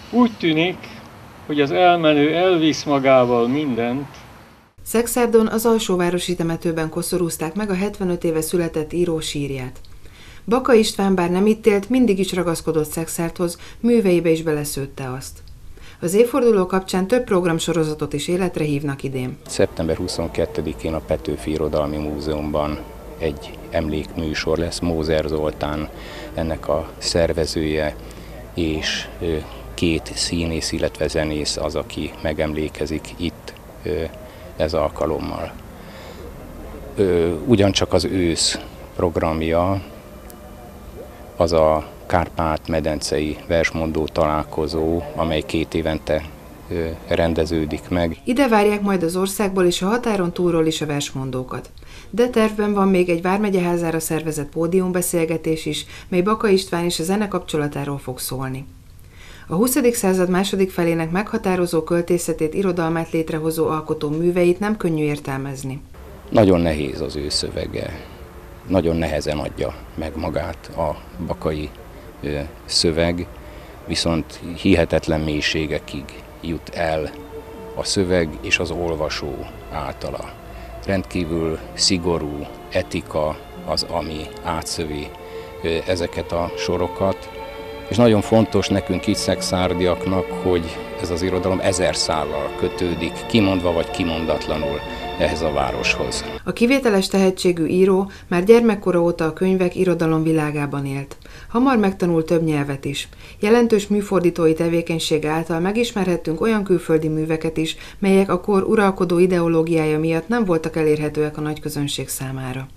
Úgy tűnik, hogy az elmenő elvisz magával mindent. Szekszárdon az alsóvárosi temetőben koszorúzták meg a 75 éve született író sírját. Baka István bár nem itt élt, mindig is ragaszkodott Szekszárdhoz, műveibe is beleszőtte azt. Az évforduló kapcsán több programsorozatot is életre hívnak idén. Szeptember 22-én a Petőfi Irodalmi Múzeumban egy emlékműsor lesz, Mózer Zoltán ennek a szervezője, és két színész, illetve zenész az, aki megemlékezik itt ez alkalommal. Ugyancsak az ősz programja az a Kárpát-medencei versmondó találkozó, amely 2 évente rendeződik meg. Ide várják majd az országból és a határon túlról is a versmondókat. De tervben van még egy vármegyeházára szervezett pódiumbeszélgetés is, mely Baka István és a zene kapcsolatáról fog szólni. A 20. század második felének meghatározó költészetét, irodalmát létrehozó alkotó műveit nem könnyű értelmezni. Nagyon nehéz az ő szövege, nagyon nehezen adja meg magát a bakai szöveg, viszont hihetetlen mélységekig jut el a szöveg és az olvasó általa. Rendkívül szigorú etika az, ami átszövi ezeket a sorokat, és nagyon fontos nekünk itt szekszárdiaknak, hogy ez az irodalom 1000 szállal kötődik, kimondva vagy kimondatlanul ehhez a városhoz. A kivételes tehetségű író már gyermekkora óta a könyvek irodalom világában élt. Hamar megtanult több nyelvet is. Jelentős műfordítói tevékenység által megismerhettünk olyan külföldi műveket is, melyek a kor uralkodó ideológiája miatt nem voltak elérhetőek a nagyközönség számára.